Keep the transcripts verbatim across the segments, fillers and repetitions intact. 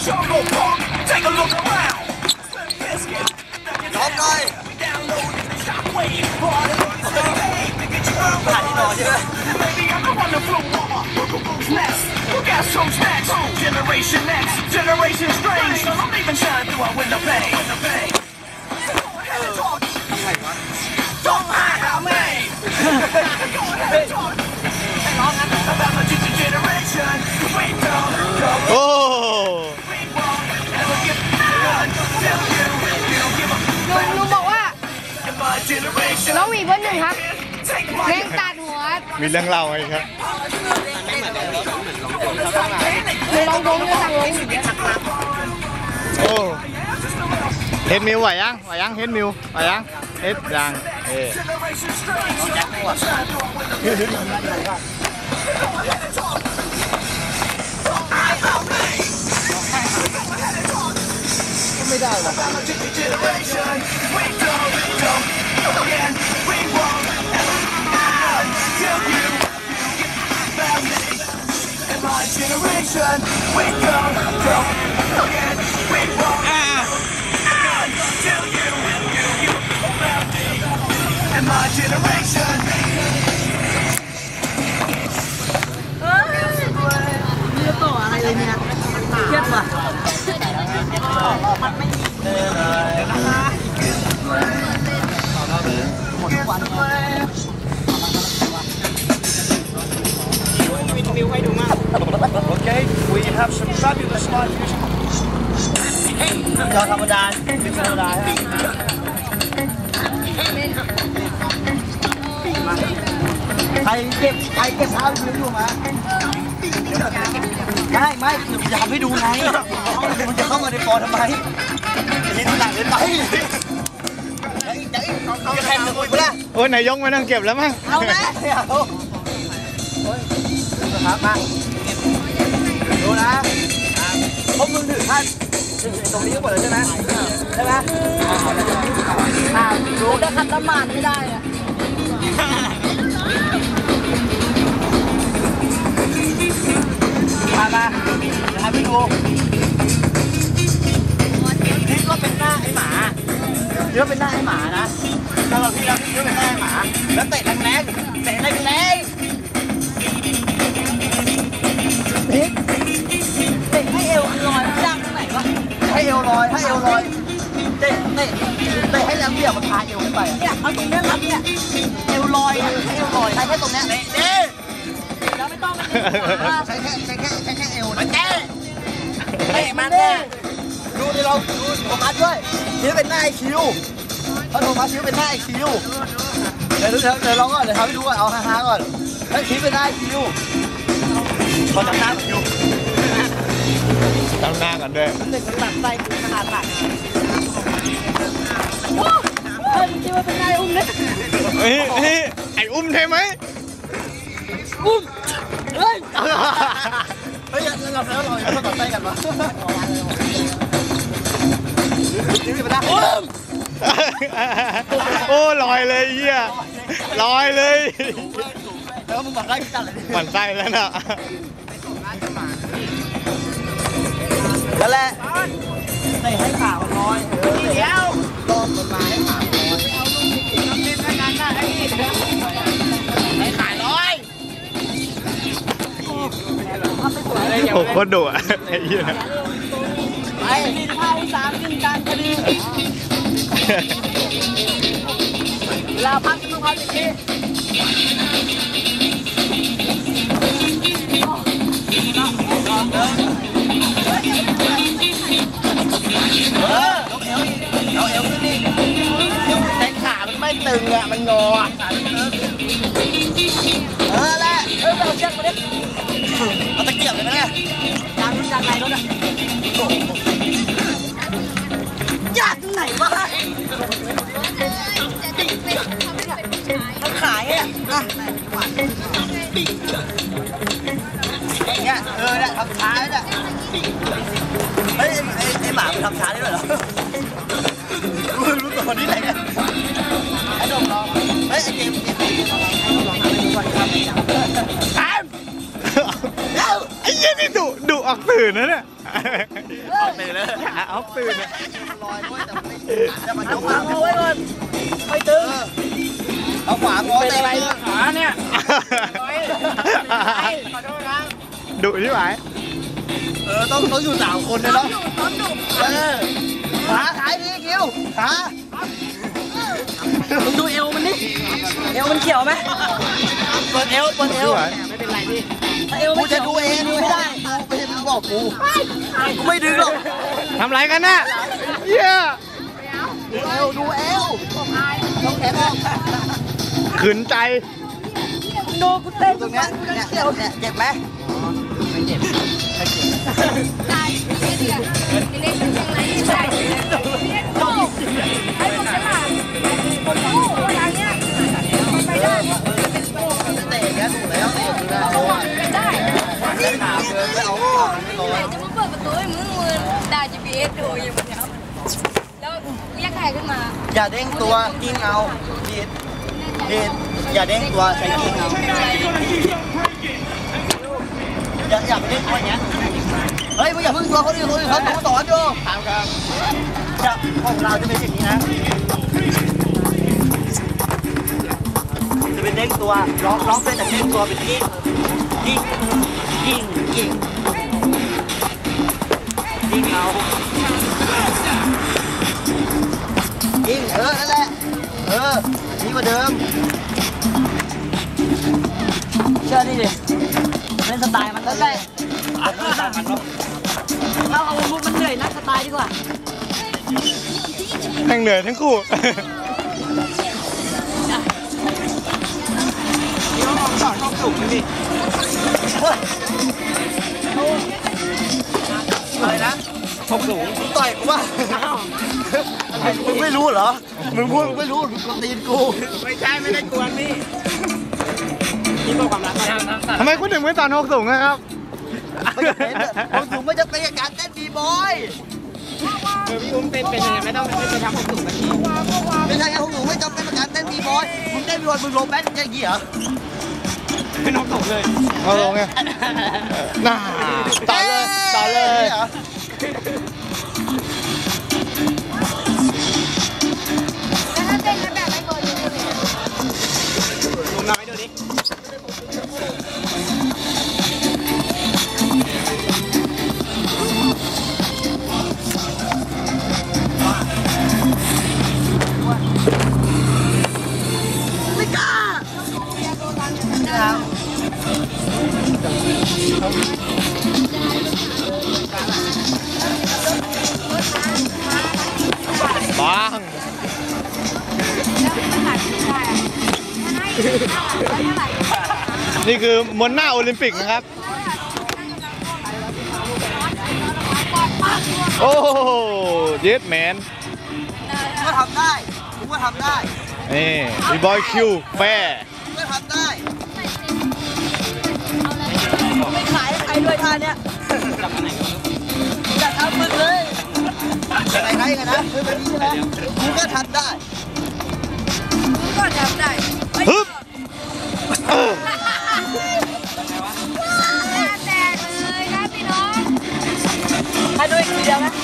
ร้องหน่อยถ่ายที่นอนใช่ไหม Generation X, Generation Strange. I'm even shine through a window pane. Don't hide how made. About my generation, we don't go. Oh. We won't ever give up. Tell you, we don't give up. ลุงลุงบอกว่า In my generation, น้องหวีเบอร์หนึ่งครับ take เร่ง my ตัดหัวมีเรื่องเล่าไหมครับเลยลองดงเลยสั่งลงโอ้เฮ็ดมิวไหวยังไหวยังเฮ็ดมิวไหวยังเฮ็ดยังเอ๊ะ generation strange. ไม่ได้หรอ Generation, we don't, don't, again, we won't ever till you, you get about me. In my generation, we don't, don't, again, we won't till you, you, you get about me. In my generation. เลือกต่ออะไรเลยเนี่ยเครียดว่ะ Okay, we have some fabulous live music. เราธรรมดาเป็นธรรมดาใครเก็บใครเก็บเท้าอยู่อยู่มาไม่ไม่จะทำให้ดูไงมันจะเข้ามาในปอทำไมเห็นหนังเลยไปจะแข่งกับกูละโอ้ยนายยกไม่ต้องเก็บแล้วมั้งเอาไหมเอาครับมาดูนะพวกมึงถือท่านตรงนี้ก็หมดเลยใช่ไหมใช่ไหมดูจะขัดน้ำมันไม่ได้อะมามาจะทำให้ดูนี่ก็เป็นหน้าไอ้หมานี่ก็เป็นหน้าไอ้หมานะตลอดที่แล้วนี่ก็เป็นหน้าไอ้หมาแล้วเตะแรงๆเตะแรงๆนี่เตะให้เอวลอยดังตรงไหนวะให้เอวลอยให้เอวลอยเตะเตะเตะให้แรงเบี่ยงมันพาเอวขึ้นไปเนี่ยเอาตรงนี้รับเนี่ยเอวลอยให้เอวลอยใช้แค่ตรงเนี้ยเตะดิแล้วไม่ต้องมันใช้แค่ใช้แค่ใช้แค่เอวนะเตะเตะมันเนี่ยดูดิเราดูโฟกัสด้วยคิ้วเป็นหน้าไอคิวถ้าโฟกัสคิ้วเป็นหน้าไอคิวเดี๋ยวเดี๋ยวเดี๋ยวลองก่อนเดี๋ยวทำให้ดูก่อนเอาฮาๆก่อนให้คิ้วเป็นหน้าไอคิวพอทำหน้าอยู่ตั้งหน้ากันด้วยหนึ่งมันตัดใจขนาดไหนเฮ้ยคิดว่าเป็นหน้าอุ้มเนี่ยเฮ้ยเฮ้ยไอ้อุ้มใช่ไหมอุ้มเฮ้ยเฮ้ยเราแล้วเราอย่าตัดใจกันวะคิ้วเป็นหน้าอุ้มโอ้ลอยเลยเหี้ยลอยเลยแล้วมึงบอกได้กี่ตันเลยหมันไส้แล้วน่ะนั่นแหละใส่ให้ขามันน้อยเดี๋ยวลองมันมาให้ขาน้อยเอาลูกที่น้ำเล่นขนาดนั้นไอ้ให้ขายน้อยโอ้โคตรดุอ่ะไอ้เหี้ยไปข้าวสามกินการคดีเวลาพักต้องพักอย่างนี้เออเอาเอวขึ้นดิแต่ขามันไม่ตึงอ่ะมันงอเออแหละเออเอาเชือกมาดิเอาตะเกียบเลยไหมเนี่ยยางยางไหนรถอ่ะยากไหนวะเขาขายอ่ะอ่ะเนี่ยเออเนี่ยทำช้าเนี่ยเฮ้ยไอ้ไอ้หมามันทำช้าได้ด้วยเหรอรู้รู้ตัวนี้ไหนเนี่ยไอ้ดมลองเฮ้ยไอ้เกมเกมลองทำให้ดูก่อนครับตามแล้วไอ้เหี้ยนี่ดุดุออกสื่อนะเนี่ยเอาตื่นเลยเอาตื่นเนี่ยลอยด้วยแต่มันไม่แต่มันเอาขวาเอาไว้ก่อนไม่ตึงเอาขวาง้อเป็นอะไรขาเนี่ยขอโทษนะดุที่ไหนเออต้องต้องอยู่สามคนเลยเนาะเออขาขายดีคิวขามึงดูเอวมันดิเอวมันเขียวไหมเปิดเอวเปิดเอวไม่เป็นไรพี่เอวกูจะดูเองดูไม่ได้ไม่ใช่มึงบอกกูกูไม่ดึงหรอกทำไรกันน่ะเยี่ยดูเอวดูเอวต้องแขนออกขืนใจดูกูเต้นตรงเนี้ยเนี่ยเนี่ยเจ็บไหมไม่เจ็บไม่เจ็บได้เดี๋ยวเล่นเป็นยังไงได้เล่นโอ้ไอ้พวกฉลาดคนโง่ทางเนี้ยมันไปได้เตะแกถูกแล้วเตะถูกแล้วได้เล่นขาเกินไม่เอาไม่ร้อนจะมาเปิดประตูให้มึงมึงได้ จี พี เอส ดูอยู่เนี้ยแล้วเรียกใครขึ้นมาอย่าเด้งตัวกิ้งเอาดีดดีดอย่าเด้งตัวใช้กิ้งเอาอย่าอย่าไปเด้งตัวอย่างเงี้ยเฮ้ยมึงอย่าเพิ่งตัวเขาดิคนอื่นเขาต้องสอนอยู่ถามครับจะของเราจะเป็นอย่างนี้นะจะเป็นเด้งตัวร้องร้องเป็นแต่เด้งตัวเป็นกิ้งกิ้งกิ้งกิ้งกิ้งเอากิ้งเออนั่นแหละเออดีกว่าเดิมเชื่อนี่ดิเล่นสไตล์มันแล้วได้เราเอามุกมันเหนื่อยนักสไตล์ดีกว่าทั้งเหนื่อยทั้งคู่นี่เราลองสอนเข้าสูงดิอะไรนะชกสูงต่อยกูว่ามึงไม่รู้เหรอมึงพูดมึงไม่รู้มึงกวนตีนกูไม่ใช่ไม่ได้กวนนี่นี่ก็ความรักทำไมคุณถึงไม่ตอนหกสูงนะครับไม่จะเป็นหกสูงไม่จะเป็นการเต้นบีบอยเออพี่อุ้มเป็นเป็นยังไงไม่ต้องไม่ไปทำหกสูงกันทีไม่ใช่ไงหกสูงไม่จำเป็นการเต้นบีบอยมึงเต้นบีบอยมึงโรแมนต์อย่างนี้เหรอเป็นหกสูงเลยเอาลงไงน่าต่อเลยต่อเลยแล้วถ้าเต้นแบบไม่เปิดยังไงลงน้อยดูดิไม่กล้าครับบาง นี่คือมวนหน้าโอลิมปิกนะครับ โอ้เย็ดแมนก็ทำได้กูก็ทำได้นี่บีบอยคิวแฟร์กูก็ทำได้ไม่ขายใครด้วยท่าเนี้ยจะทำมึงเลยอะไรนะยังไงนะคือแบบนี้ใช่ไหมกูก็ทำได้มึงก็ทำได้ฮึบเออแตกเลยนะพี่น้องให้ด้วยอีกทีเดียวนะ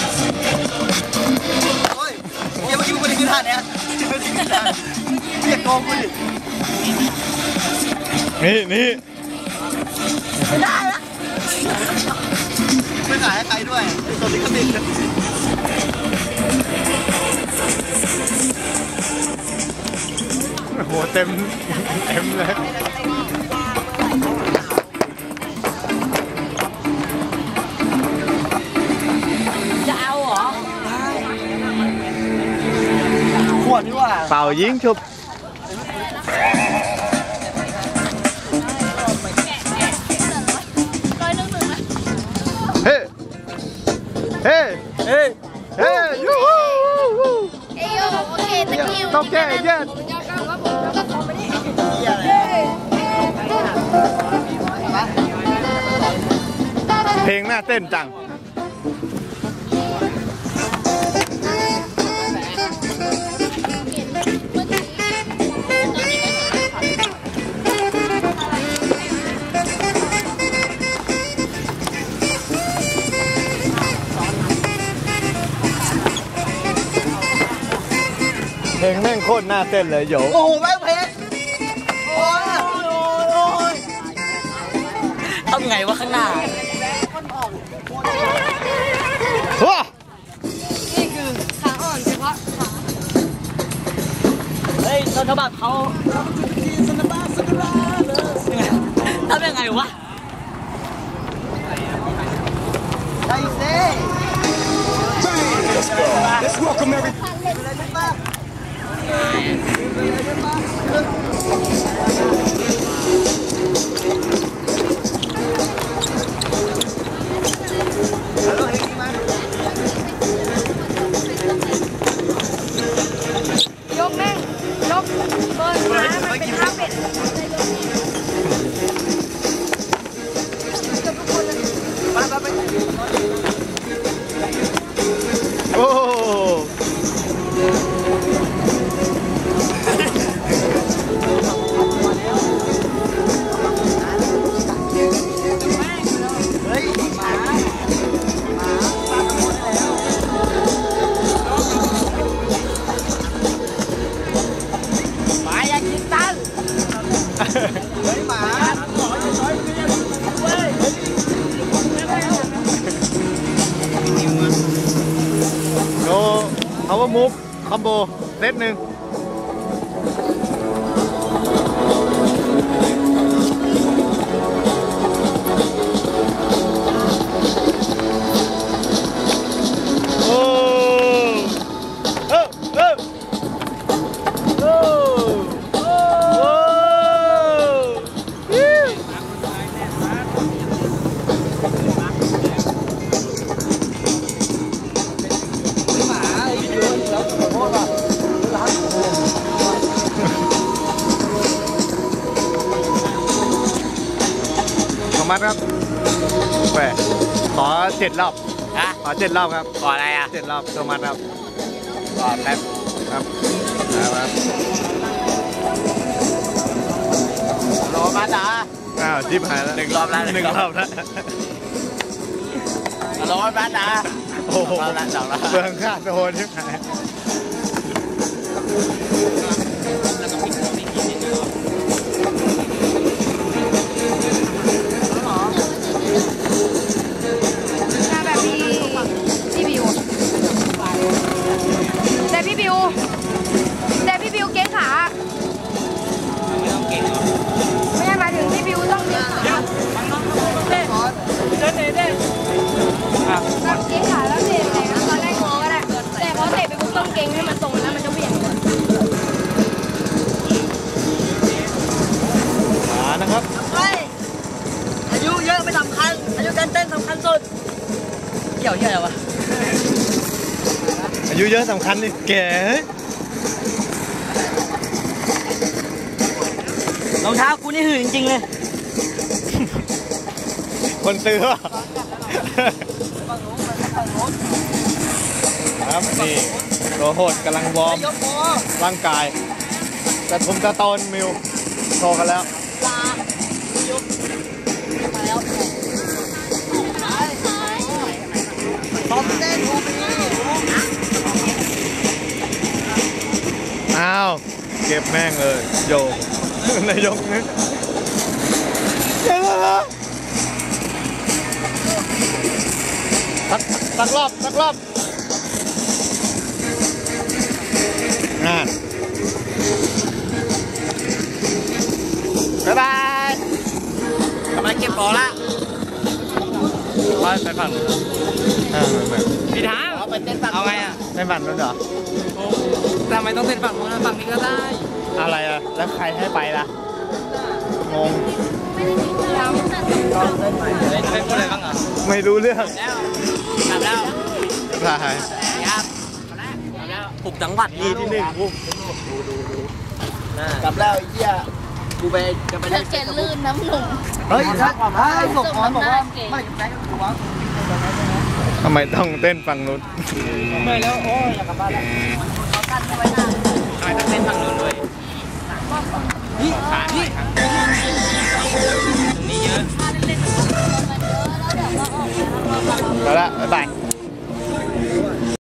โอ้ยเดี๋ยวเมื่อกี้มึงไม่ได้ขึ้นท่าเนี้ยไม่ได้ขึ้นท่าเรียกโกงกูดินี่นี่ไม่ได้ละไม่ขายให้ใครด้วยตัวนี้ก็ติดโอ้โหเต็มเต็มเลยจะเอาเหรอขวดดีกว่าเป่ายิงชุบเฮ้เฮ้เฮ้เฮ้ยูฮูเอ้ยโอเคตะกี้ต้องแก้เย็นผมจะก้าวครับผมแล้วก็ขอไปดิเหี้ยอะไรเพลงน่าเต้นจังเเพลงแม่งโคตรน่าเต้นเลยโยโอ้โหแม่งเพลงโอ้ยโอ้ยทำไงวะข้างหน้าว้านี่คือขาอ่อนเฉพาะขาเฮ้ยต้นฉบับเขาทำยังไงวะไดเซ่ Let's welcome every ยกแม่งยกเบิร์นม้ามันเป็นท่าเป็ดเกือบทุกคนเลยโอ้เฮ้ยหมาหมาปลาหมดแล้วหมาอยากกินตันเฮ้ยหมาขออยู่น้อยเพื่อนเว้ยโน power move combo เซตหนึ่งโอ้เออเออโอ้โอ้ฮิวหมาไอ้ยูนแล้วขอโทษว่ะร้านโอ้ขอมัดครับแหวขอเจ็ดรอบฮะขอเจ็ดรอบครับขออะไรอ่ะเจ็ดรอบโทมัสครับขอแป๊บครับครับรอมาจ้าอ้าวจิบหายแล้วหนึ่งรอบแล้วหนึ่งรอบแล้วรอมาจ้าโอ้โหรอบละสองรอบเบืองค่าโดนจิบหายหน้าแบบพี่พี่บิวแต่พี่บิวแต่พี่บิวเก๊ขาไม่ต้องเก่งหรอกไม่ใช่หมายถึงพี่บิวต้องเก๊ขาเต้เต้เต้เต้แบบเก๊ขาแล้วเตะไหนนะตอนแรกงอก็ได้แต่พอเตะไปปุ๊บต้องเก๊งให้มันตรงแล้วมันจะเบี่ยงมานะครับเฮ้ยอายุเยอะไม่สำคัญอายุการเต้นสำคัญสุดเกี่ยวเหี้ยอะไรวะอายุเยอะสำคัญนี่แก่รองเท้ากูนี่หื่นจริงๆเลยคนซื้อป่ะครับนี่ตัวโหดกำลังวอร์มยกโมร่างกายกระทุมกระตนมิวโชว์กันแล้วลายกมาแล้วตอมเต้นทูบีอ้าวเก็บแม่งเลยโยก นายกนี่เจ๋งแล้วสักสักรอบสักรอบงานบ๊ายบายกำลังเก็บบอลละไปไปฝั่งอ่าแบบพี่ทางเอาไปเต้นฝั่งเอาไงอ่ะไม่บันแล้วเหรอทำไมต้องเต้นฝั่งนู้นนะฝั่งนี้ก็ได้อะไรอ่ะแล้วใครให้ไปล่ะงงเฮ้ยเต้นพูดอะไรบ้างอ่ะไม่รู้เรื่องแล้วกลับแล้วใช่ครับกลับแล้วปลุกจังหวัดดีที่หนึ่งปุ๊บกลับแล้วไอ้เหี้ยกูไปจะไปเลืเล่อน กเจนลื่นน้ำหนุ่มเฮ้ยถ้าถ้าไอ้บอกพรบอกว่าไม่แพ้กูวะทำไมต้องเต้นฝั่งนู้นไม่แล้วโอ้ยอยากกลับบ้านแล้วเขากันเอาไว้หน้าทำไมต้องเต้นฝั่งนู้นด้วยนี่ขานี่ตรงนี้เยอะแล้วละบ๊ายบาย